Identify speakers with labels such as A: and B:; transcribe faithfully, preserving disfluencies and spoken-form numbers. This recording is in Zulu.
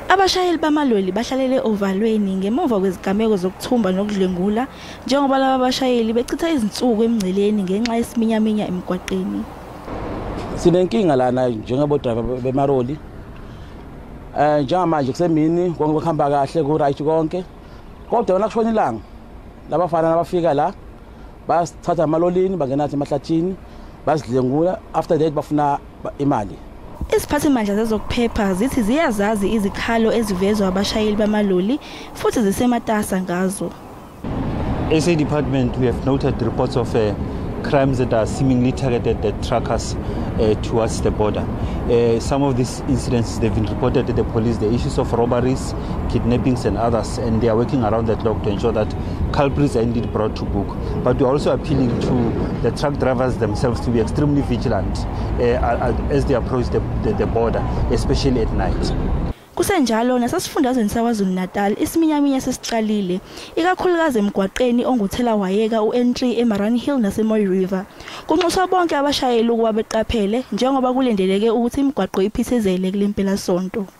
A: Abashayeli bamaloli bahlalele ovalweni ngemuva kwezigameko zokuthumba nokudlwengula njengoba laba abashayeli becitha izinsuku emngceleni ngenxa yesiminyaminya emigwaqeni.
B: Sinenkinga lana njengabo driver bemaroli. Eh njengamanje kusemini konke kuhamba kahle ku right konke. Kodwa wona kushona ilanga. Labafana abafika la basithatha amalolini bangenathi emahlathini basidlengula after that bafuna imali.
A: Iziphathimandla zezokuphepha zithi ziyazazi izikhalo ezivezwa abashayeli bamaloli futhi zisematasa ngazo.
C: S A department, we have noted reports of uh, crimes that are seemingly targeted at truckers uh, towards the border. Uh, some of these incidents, they've been reported to the police, the issues of robberies, kidnappings and others, and they are working around that clock to ensure that culprits are indeed brought to book. But we're also appealing to the truck drivers themselves to be extremely vigilant uh, as they approach the, the, the border, especially at night.
A: Kusenjalo nasesifundazweni saKwaZulu-Natal isiminyaminya sesiqalile ikakhulukazi emgwaqeni onguthela wayeka uN three eMarani Hill naseMoy River. Kunxuswa bonke abashayeli ukuba beqaphele njengoba kulendeleke ukuthi imigwaqo iphithizele kule mpelasonto.